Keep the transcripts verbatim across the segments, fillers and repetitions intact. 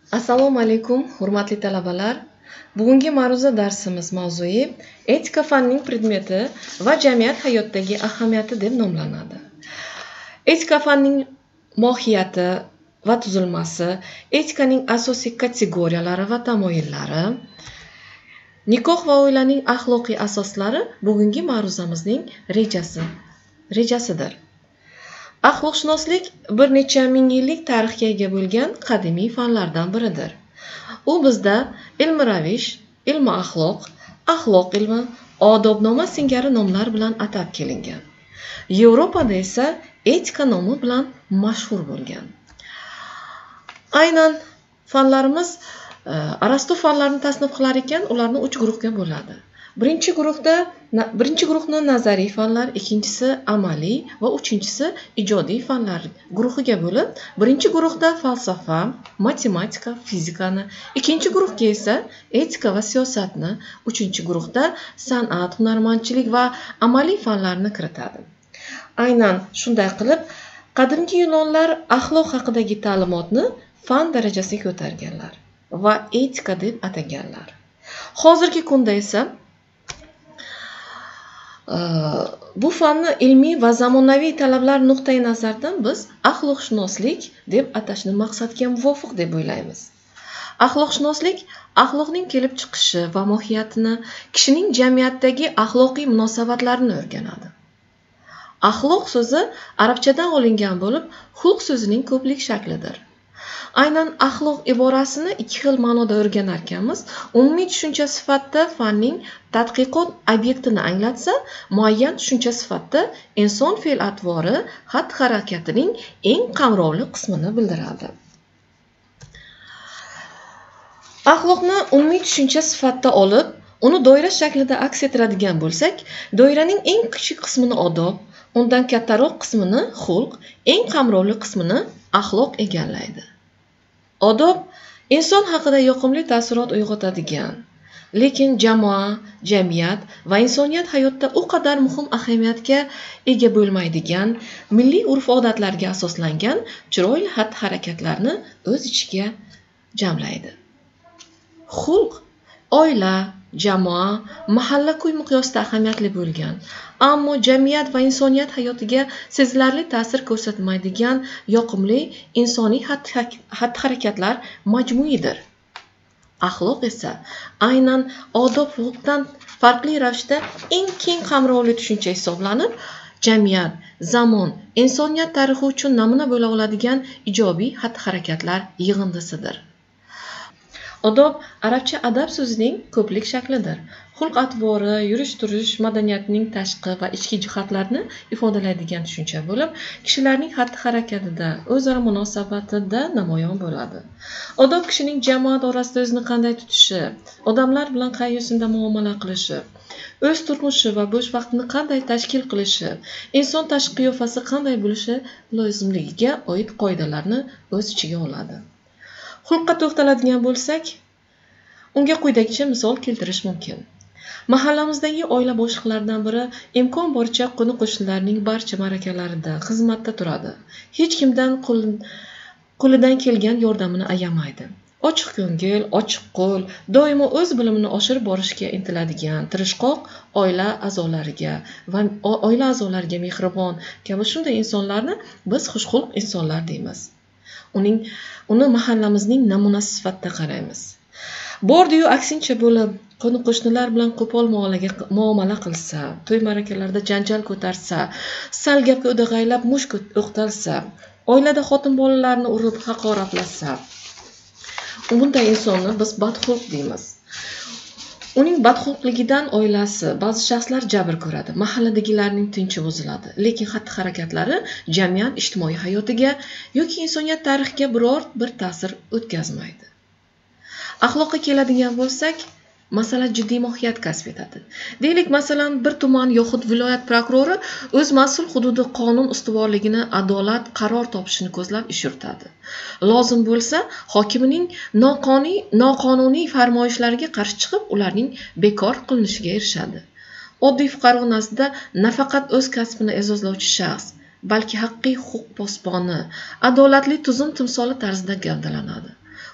Assalomu alaykum, hurmatli talabalar. Bugungi ma'ruza darsimiz mavzui etika fanning predmeti va jamiyat hayotidagi ahamiyati deb nomlanadi. Etika fanning mohiyati va tuzilmasi, etikaning asosiy kategoriyalari va tamoyillari, nikoh va oilaning axloqiy asoslari bugungi ma'ruzamizning rejasi, rejasidir. Axloqshunoslik bir necha ming yillik tarixga ega bo'lgan qadimiy fanlardan biridir. U bizda ilmi ravish, ilmi axloq, axloq ilmi, odobnoma singari nomlar bilan atab kelingan. Yevropada esa etika nomi bilan mashhur bo'lgan. Aynan fanlarimiz Arastu fanlarni tasnif qilar ekan, ularni uch guruhga bo'ladi. Birinchi guruhda birinchi guruhni nazariy fanlar, ikkinchisi amaliy va uchinchisi ijodiy fanlar guruhiga bo'lib, birinchi guruhda falsafa, matematika, fizikani, ikkinchi guruhga esa etika va siyosatni, uchinchi guruhda san'at, hunarmandchilik va amaliy fanlarni kiritadi. Aynan shunday qilib, qadimgi yunonlar axloq haqidagi ta'limotni fan darajasiga ko'targanlar va etika deb ataganlar. Hozirgi kunda esa bu fanni ilmiy va zamonaviy talablar nuqtai nazaridan biz axloqshunoslik deb atashni maqsadga muvofiq deb o'ylaymiz. Axloqshunoslik axloqning kelib chiqishi va mohiyatini, kishining jamiyatdagi axloqiy munosabatlarini o'rganadi. Axloq so'zi arabchadan olingan bo'lib, xulq so'zining ko'plik shaklidir. Aynan axloq iborasini ikki xil ma'noda o'rganar ekanmiz. Umumiy tushuncha sifatida fanning tadqiqot obyektini anglatsa, muayyan tushuncha sifatida inson fe'l-atvori, xatti-harakatining eng qamrovli qismini bildiradi. Axloqni umumiy tushuncha sifatida olib, uni doira shaklida aks ettiradigan bo'lsak, doiraning eng kichik qismini odob, undan kattaroq qismini xulq, eng qamrovli qismini axloq egallaydi. Odob inson haqida yoqimli taassurot uyg'otadigan, lekin jamoa, jamiyat va insoniyat hayotda u qadar muhim ahamiyatga ega bo'lmaydigan, milliy urf-odatlarga asoslangan chiroyli xatti-harakatlarni o'z ichiga jamlaydi. Xulq oila, jamoa, mahalla-ko'y miqyosida ahamiyatli bo'lgan, ammo jamiyat va insoniyat hayotiga sezilarli ta'sir ko'rsatmaydigan yoqimli insoniy xatti-harakatlar majmuidir. Axloq esa aynan odob xulqdan farqli ravishda eng keng qamrovli tushuncha hisoblanib, jamiyat, zamon, insoniyat tarixi uchun namuna bo'la oladigan ijobiy xatti-harakatlar yig'indisidir. Odob arabcha adab so'zining ko'plik shaklidir. Xulq-atvori, yurish-turish, madaniyatning tashqi va ichki jihatlarini ifodalaydigan tushuncha bo'lib, kishilarning xatti-harakatida, o'zaro munosabatida namoyon bo'ladi. Odob kishining jamoat orasida o'zini qanday tutishi, odamlar bilan qay yo'sinda muomala qilishi, o'z turmushi va bo'sh vaqtini qanday tashkil qilishi, inson tashqi qiyofasi qanday bo'lishi lozimligiga oid qoidalarni o'z ichiga oladi. Xulqqa to'xtaladigan bo'lsak, unga quyidagicha misol keltirish mumkin. Mahallamizdagi oila boshliqlaridan biri imkon boricha qo'ni-qo'shnilarning barcha ma'rakalarida xizmatda turadi. Hech kimdan qo'lidan kelgan yordamini ayamaydi. Ochiq ko'ngil, ochiq qo'l, doimo o'z bilimini oshirib borishga intiladigan, tirishqoq oila a'zolariga va oila a'zolariga mehribon kabi shunday insonlarni biz xushxulq insonlar deymiz. Uning uni mahallamizning namunasi sifatida qaraymiz. Bordi-yu aksincha bo'lib, qo'ni-qo'shnilar bilan qo'pol muomala qilsa, to'y ma'rakalarda janjal ko'tarsa, sal gapga o'dag'aylab mushk o'qtalsa, oilada xotin bolalarni urib haqoratlasa, bunday insonni biz badxulq deymiz. Uning badxulqligidan oilasi, ba'zi shaxslar jabr ko'radi, mahalladagilarning tinchi buziladi, lekin xatti-harakatlari jamiyat ijtimoiy hayotiga yoki insoniyat tarixiga biror bir ta'sir o'tkazmaydi. Axloqqa keladigan bo'lsak, masala jiddiy mohiyat kasb etadi. Deylik, masalan, bir tuman yoxud viloyat prokurori o'z mas'ul hududi qonun ustuvorligini, adolat qaror topishini ko'zlab ish yuritadi. Lozim bo'lsa, hokimining noqonuniy noqonuniy farmoyishlariga qarshi chiqib, ularning bekor qilinishiga erishadi. Oddiy fuqaro nazdida nafaqat o'z kasbini e'zozlovchi shaxs, balki haqiqiy huquq posboni, adolatli tuzum timsoli tarzida gavdalanadi.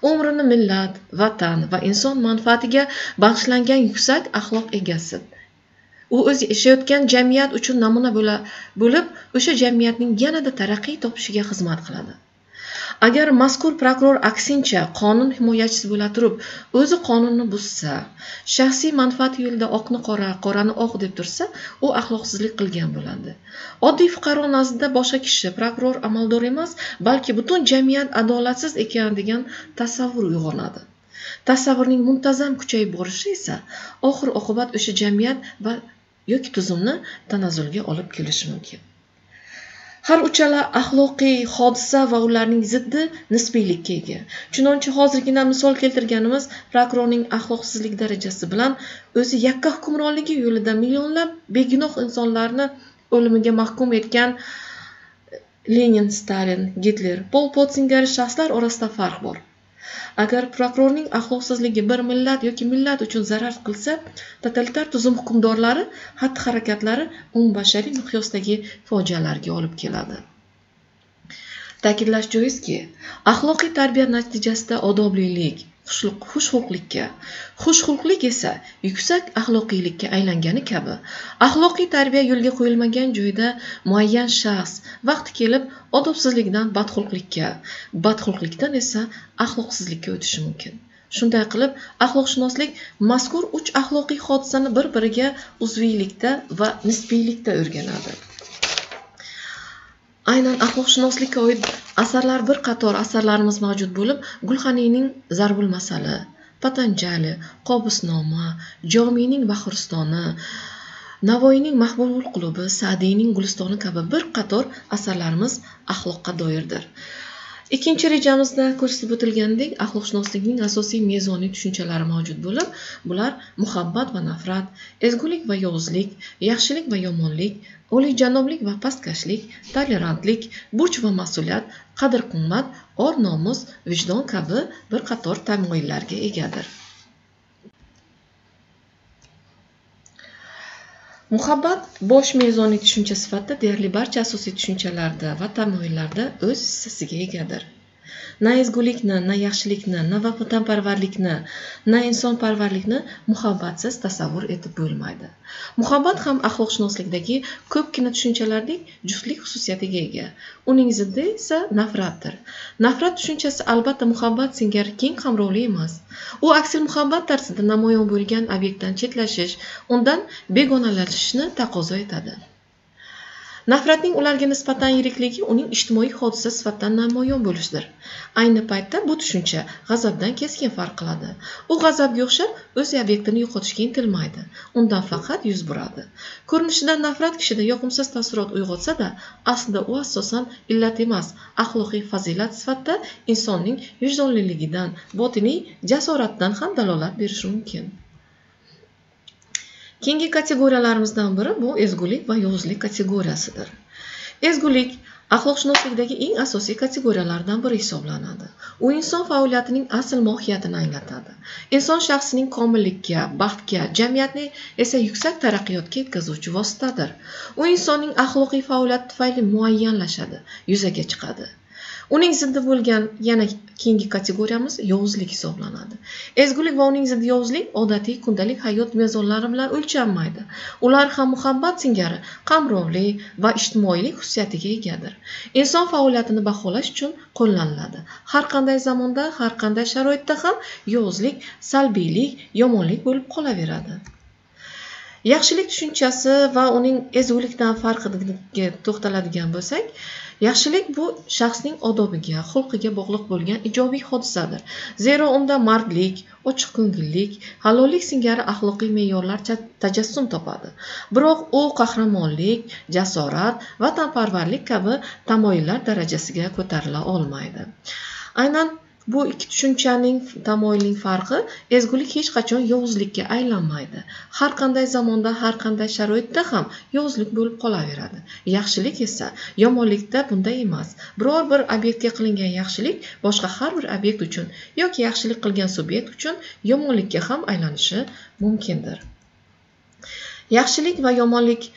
umrini millat, vatan va inson manfaatiga bag'ishlangan yuksak axloq egasi. U o'zi yashayotgan jamiyat uchun namuna bo'lib, o'sha jamiyatning yanada taraqqiy topishiga xizmat qiladi. Agar mazkur prokuror aksincha qonun himoyachisi bo'la turib, o'zi qonunni buzsa, shaxsiy manfaati yo'lida oqni qora, qorani oq deb tursa, u axloqsizlik qilgan bo'ladi. Oddiy fuqaro nazdida boshqa kishi prokuror amaldor emas, balki butun jamiyat adolatsiz ekan degan tasavvur uyg'onadi. Tasavvurning muntazam kuchayib borishi esa oxir oqibat o'sha jamiyat va yoki tuzumni tanazzulga olib kelishi mumkin. Har uchala axloqiy hodisa va ularning ziddi nisbiylikka ega. Chunonchi hozirgina misol keltirganimiz prokurorning axloqsizlik darajasi bilan o'zi yakka hukmronligi yo'lida millionlab begunoh insonlarni o'limiga mahkum etgan Lenin, Stalin, Gitler, Pol Pot singari shaxslar orasida farq bor. Agar prokurorning axloqsizligi bir millat yoki millat uchun zarar qilsa, totalitar tuzum hukmdorlari xatti-harakatlari umumbashariy miqyosdagi fojialarga olib keladi. Ta'kidlash joizki, axloqiy tarbiya natijasida odoblilik, xushxulqlikka, xushxulqlik esa yuksak axloqiylikka aylangani kabi, axloqiy tarbiya yo'lga qo'yilmagan joyda muayyan shaxs vaqti kelib odobsizlikdan badxulqlikka, badxulqlikdan esa axloqsizlikka o'tishi mumkin. Shunday qilib, axloqshunoslik mazkur uch axloqiy hodisani bir-biriga uzviylikda va nisbiylikda o'rganadi. Aynan axloqshunoslikka oid asarlar bir qator asarlarimiz mavjud bo'lib, Gulxaniyning Zarbul Masali, Patanjali, Qobusnoma, Jomiyning Bahrustoni, Navoiyning Mahbubul Qulubi, Sa'diyning Gulistoni kabi bir qator asarlarimiz axloqqa doirdir. Ikkinchi rejamizda ko'rsatib o'tilgandek, axloqshunoslikning asosiy mezoniy tushunchalari mavjud bo'lib, bular muhabbat va nafrat, ezgulik va yovuzlik, yaxshilik va yomonlik, oliyjanoblik va pastkashlik, tolerantlik, burch va mas'uliyat, qadr-qimmat, or-nomus, vijdon kabi bir qator tamoyillarga egadir. Muhabbat bosh mezoniy tushuncha sifatida deyarli barcha asosiy tushunchalarda va tamoyillarda o'z hissasiga egadir. Na ezgulikni, na yaxshilikni, na vatanparvarlikni, na insonparvarlikni muhabbatsiz tasavvur etib bo'lmaydi. Muhabbat ham axloqshunoslikdagi ko'pgina tushunchalardek juftlik xususiyatiga ega. Uning ziddi esa nafratdir. Nafrat tushunchasi albatta muhabbat singari keng qamrovli emas. U aksil muhabbat tarzida namoyon bo'lgan obyektdan chetlashish, undan begonalashishni taqozo etadi. Nafratning ularga nisbatan yirikligi uning ijtimoiy hodisa sifatida namoyon bo'lishidir. Ayni paytda bu tushuncha g'azabdan keskin farq qiladi. U g'azabga o'xshab o'z obyektini yo'qotishga intilmaydi, undan faqat yuz buradi. Ko'rinishidan nafrat kishida yoqimsiz taassurot uyg'otsa-da, aslida u asosan illat emas, axloqiy fazilat sifatida insonning vijdonliligidan, botiniy jasoratdan ham dalolat berishi mumkin. Keyingi kategoriyalarimizdan biri bu ezgulik va yovuzlik kategoriyasidir. Ezgulik axloqshunoslikdagi eng asosiy kategoriyalardan biri hisoblanadi. U inson faoliyatining asl mohiyatini anglatadi. Inson shaxsining komillikka, baxtga, jamiyatni esa yuksak taraqqiyotga yetkazuvchi vositadir. U insonning axloqiy faoliyati tufayli muayyanlashadi, yuzaga chiqadi. Uning ziddi bo'lgan yana keyingi kategoriyamiz yovuzlik hisoblanadi. Ezgulik va uning ziddi yovuzlik odatiy kundalik hayot mezonlari bilan o'lchanmaydi. Ular ham muhabbat singari qamrovli va ijtimoiylik xususiyatiga egadir. Inson faoliyatini baholash uchun qo'llaniladi. Har qanday zamonda, har qanday sharoitda ham yovuzlik, salbiylik, yomonlik bo'lib qolaveradi. Yaxshilik tushunchasi va uning ezgulikdan farqiga to'xtaladigan bo'lsak, yaxshilik bu shaxsning odobiga, xulqiga bog'liq bo'lgan ijobiy hodisadir. Zero unda mardlik, ochiqko'ngillik, halollik singari axloqiy me'yorlar tajassum topadi. Biroq u qahramonlik, jasorat, vatanparvarlik kabi tamoyillar darajasiga ko'tarila olmaydi. Aynan bu ikki tushunchaning tamoyilning farqi, ezgulik hech qachon yovuzlikka aylanmaydi. Har qanday zamonda, har qanday sharoitda ham yovuzlik bo'lib qolaveradi. Yaxshilik esa yomonlikda bunday emas. Biror bir obyektga qilingan yaxshilik boshqa har bir obyekt uchun yoki yaxshilik qilgan subyekt uchun yomonlikka ham aylanishi mumkindir. Yaxshilik va yomonlik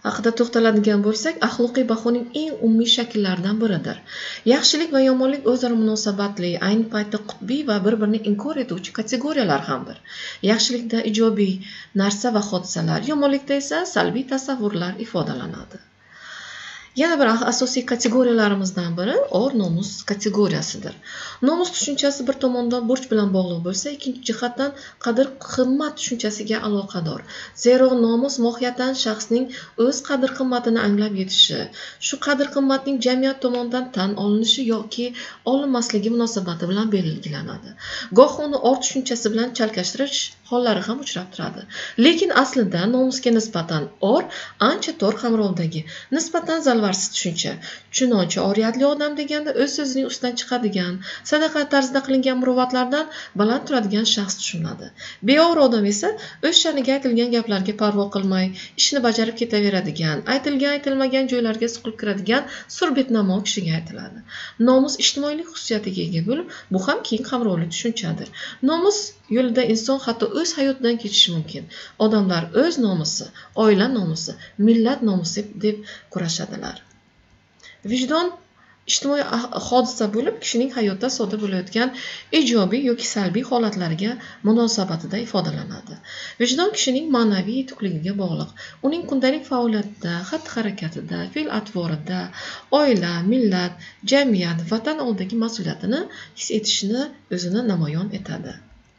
haqida to'xtaladigan bo'lsak, axloqiy bahoning eng umumiy shakllaridan biridir. Yaxshilik va yomonlik o'zaro munosabatli, ayni paytda qutbiy va bir-birini inkor etuvchi kategoriyalar hamdir. Yaxshilikda ijobiy narsa va hodisalar, yomonlikda esa salbiy tasavvurlar ifodalanadi. Yana bir asosiy kategoriyalarimizdan biri or nomus kategoriyasidir. Nomus tushunchasi bir tomondan burch bilan bog'liq bo'lsa, ikkinchi jihatdan qadr-qimmat tushunchasiga aloqador. Zero nomus mohiyatan shaxsning o'z qadr-qimmatini anglab yetishi, shu qadr-qimmatning jamiyat tomonidan tan olinishi yoki olinmasligi munosabati bilan belgilanadi. Goh uni or tushunchasi bilan chalkashtirish hollari ham uchrab turadi. Lekin aslida nomusga nisbatan or ancha tor qamrovdagi, nisbatan zalvarsiz tushuncha. Chunonchi oriyatli odam deganda o'z so'zining ustidan chiqadigan, sadaqa tarzida qilingan muruvvatlardan baland turadigan shaxs tushunadi. Beor odam esa o'z sha'niga aytilgan gaplarga parvo qilmay, ishni bajarib ketaveradigan, aytilgan aytilmagan joylarga suqilib kiradigan surbetnamo kishiga aytiladi. Nomus ijtimoiylik xususiyatiga ega bo'lib, bu ham keng qamrovli tushunchadir. Nomus yo'lida inson hatto o'z hayotidan kechishi mumkin. Odamlar o'z nomusi, oila nomusi, millat nomusi deb kurashadilar. Vijdon ijtimoiy hodisa bo'lib, kishining hayotda sodir bo'layotgan ijobiy yoki salbiy holatlariga munosabatida ifodalanadi. Vijdon kishining ma'naviy yetukligiga bog'liq. Uning kundalik faoliyatida, xatti-harakatida, fe'l-atvorida oila, millat, jamiyat, vatan oldidagi mas'uliyatini his etishini o'zini namoyon etadi.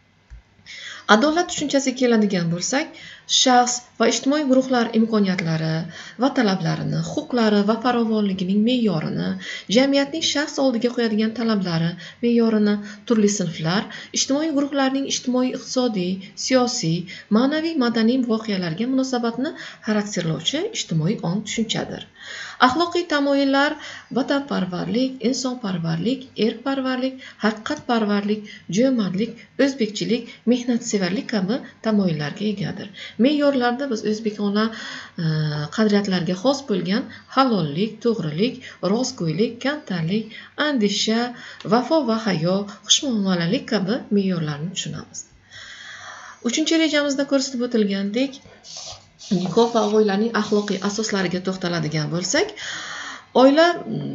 Adolat tushunchasiga keladigan bo'lsak, shaxs va ijtimoiy guruhlar imkoniyatlari va talablarini, huquqlari va farovonligining me'yorini, jamiyatning shaxs oldiga qo'yadigan talablari me'yorini, turli sinflar, ijtimoiy guruhlarning ijtimoiy, iqtisodiy, siyosiy, ma'naviy, madaniy voqealarga munosabatni xarakterlovchi ijtimoiy ong tushunchadir. Axloqiy tamoyillar vatanparvarlik, insonparvarlik, erkparvarlik, haqiqatparvarlik, jo'mardlik, o'zbekchilik, mehnatsevarlik kabi tamoyillarga egadir. Me'yorlarda biz o'zbekona qadriyatlarga xos bo'lgan halollik, to'g'rilik, rostgo'ylik, kamtarlik, andisha, vafo va hayo, xushmuomalalik kabi me'yorlarni tushunamiz. Uchinchi rejamizda ko'rsatib o'tilgandek, nikoh va oilaning axloqiy asoslariga to'xtaladigan bo'lsak, oila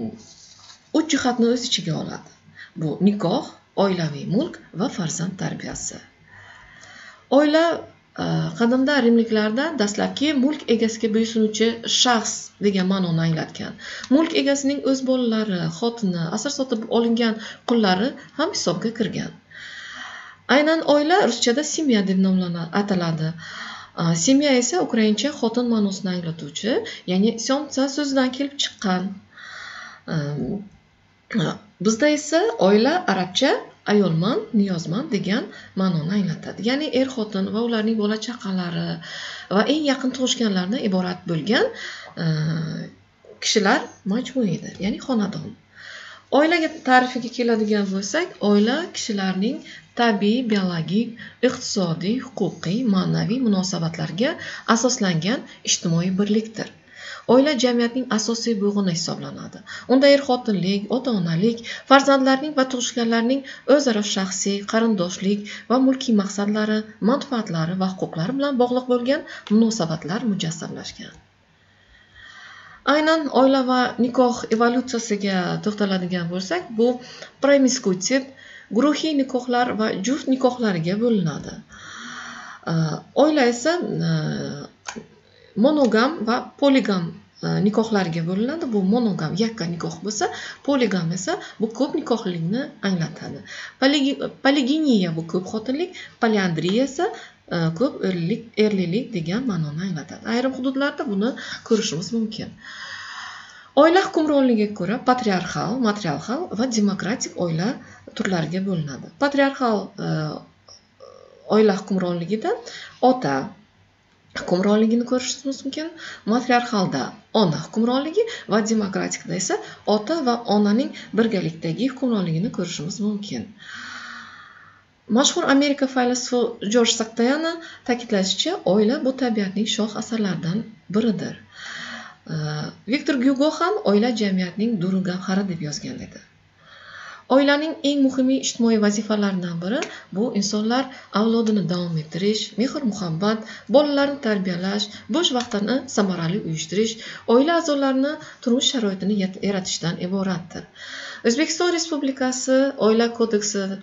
uch jihatni o'z ichiga oladi. Bu nikoh, oilaviy mulk va farzand tarbiyasi. Oila qadimda rimliklarda dastlabki mulk egasiga bo'ysunuvchi shaxs degan ma'noni anglatgan. Mulk egasining o'z bolalari, xotini, asir sotib olingan qullari ham hisobga kirgan. Aynan oila ruschada semya deb nomlanadi, ataladi. Semya esa ukraincha xotin ma'nosini anglatuvchi, ya'ni syomtsa so'zidan kelib chiqqan. Bizda esa oila arabcha ayolman, niyozman degan ma'noni anglatadi. Ya'ni er xotin va ularning bola chaqalari va eng yaqin tug'ishganlardan iborat bo'lgan kishilar majmuidir, ya'ni xonadon. Oilaga ta'rifiga keladigan bo'lsak, oila kishilarning tabiiy, biologik, iqtisodiy, huquqiy, ma'naviy munosabatlarga asoslangan ijtimoiy birlikdir. Oila jamiyatning asosiy bo'g'ini hisoblanadi. Unda er-xotinlik, ota-onalik, farzandlarning va tug'ishganlarning o'zaro shaxsiy, qarindoshlik va mulkiy maqsadlari, manfaatlari va huquqlari bilan bog'liq bo'lgan munosabatlar mujassamlashgan. Aynan oila va nikoh evolyutsiyasiga to'xtaladigan bo'lsak, bu promiskuitet, guruhiy nikohlar va juft nikohlariga bo'linadi. Oila esa monogam va poligam nikohlarga bo'linadi. Bu monogam yakka nikoh bo'lsa, poligam esa bu ko'p nikohlikni anglatadi. Poliginiya bu ko'p xotinlik, poliandriya esa ko'p erlilik, erlilik degan ma'noni anglatadi. Ayrim hududlarda buni ko'rishimiz mumkin. Oila hukmronligiga ko'ra patriarxal, matriarxal va demokratik oila turlariga bo'linadi. Patriarxal oila hukmronligida ota hukmronligini ko'rishimiz mumkin, matriarxalda ona hukmronligi va demokratikda esa ota va onaning birgalikdagi hukmronligini ko'rishimiz mumkin. Mashhur Amerika faylasufi Jorj Saktayani ta'kidlashicha, oila bu tabiatning shoh asarlaridan biridir. Viktor Gyugo ham oila jamiyatning duru gavhari deb yozgan edi. Oilaning eng muhim ijtimoiy vazifalaridan biri bu insonlar avlodini davom ettirish, mehr-muhabbat, bolalarni tarbiyalash, bo'sh vaqtini samarali uyushtirish, oila a'zolarini turmush sharoitini yaratishdan iboratdir. O'zbekiston Respublikasi Oila kodeksini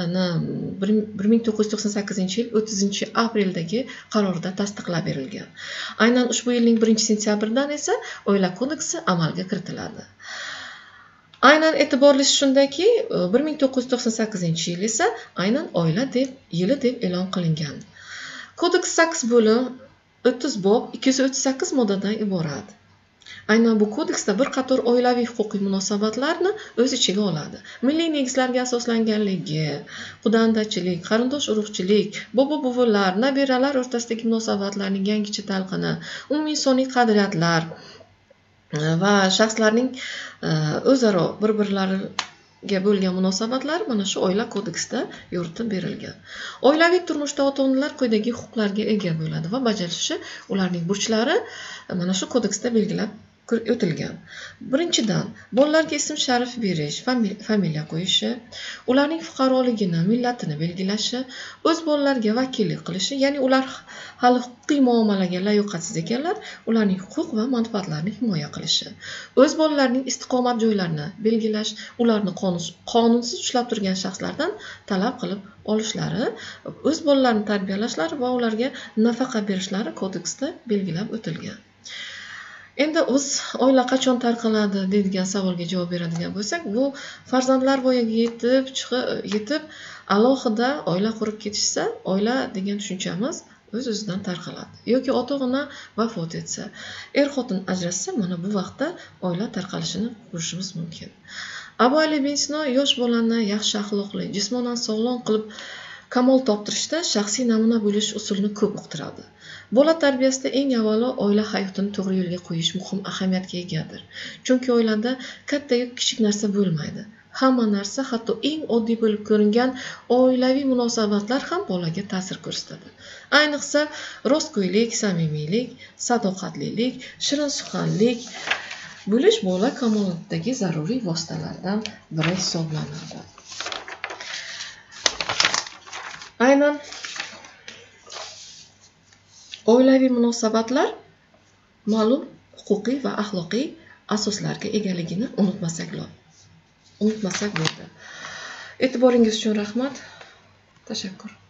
bir ming to'qqiz yuz to'qson sakkizinchi yil o'ttizinchi apreldagi qarorda tasdiqlab berilgan. Aynan ushbu yilning birinchi sentyabridan esa Oila kodeksi amalga kiritiladi. Aynan e'tiborlisi shundaki, bir ming to'qqiz yuz to'qson sakkizinchi yil esa aynan oila deb yili deb e'lon qilingan. Kodeks sakkiz bo'lim, o'ttiz bob, ikki yuz o'ttiz sakkiz moddadan iborat. Aynan bu kodeksda bir qator oilaviy huquqiy munosabatlarni o'z ichiga oladi. Milliy negizlarga asoslanganligi, qudandachilik, qarindosh urug'chilik, bobo-buvilar, nabiralar o'rtasidagi munosabatlarning yangicha talqini, umumiy insoniy qadriyatlar va shaxslarning o'zaro bir-birlariga bo'lgan munosabatlar mana shu oila kodeksida yoritib berilgan. Oilaviy turmushda ota-onalar quyidagi huquqlarga ega bo'ladi va bajarishi ularning burchlari mana shu kodeksda belgilab o'tilgan. Birinchidan, bolalarga ism sharif berish, familiya qo'yishi, ularning fuqaroligini, millatini belgilashi, o'z bolalariga vakillik qilishi, ya'ni ular hali huquqiy muomalaga layoqatsiz ekanlar, ularning huquq va manfaatlarini himoya qilishi, o'z bolalarining istiqomat joylarini belgilash, ularni qonunsiz ushlab turgan shaxslardan talab qilib olishlari, o'z bolalarini tarbiyalashlari va ularga nafaqa berishlari kodeksda belgilab o'tilgan. Endi o'z oila qachon tarqaladi deydigan savolga javob beradigan bo'lsak, bu farzandlar voyaga yetib, yetib alohida oila qurib ketishsa, oila degan tushunchamiz o'z-o'zidan tarqaladi. Yoki ota-ona vafot etsa, er-xotin ajrashsa, mana bu vaqtda oila tarqalishini ko'rishimiz mumkin. Abu Ali ibn Sino yosh bolani yaxshi axloqli, jismonan sog'lom qilib kamol toptirishda shaxsiy namuna bo'lish usulini ko'p uqtiradi. Bola tarbiyasida eng avvalo oila hayotini to'g'ri yo'lga qo'yish muhim ahamiyatga egadir. Chunki oilada katta yoki kichik narsa bo'lmaydi. Hamma narsa, hatto eng oddiy bo'lib ko'ringan oilaviy munosabatlar ham bolaga ta'sir ko'rsatadi. Ayniqsa, rostgo'ylik, samimiylik, sadoqatlilik, shirin suxanlik bo'lish bola kamolotidagi zaruriy vositalardan biri hisoblanadi. Aynan oilaviy munosabatlar ma'lum huquqiy va axloqiy asoslarga egaligini unutmasak unutmasak bo'ldi. E'tiboringiz uchun rahmat. Tashakkur.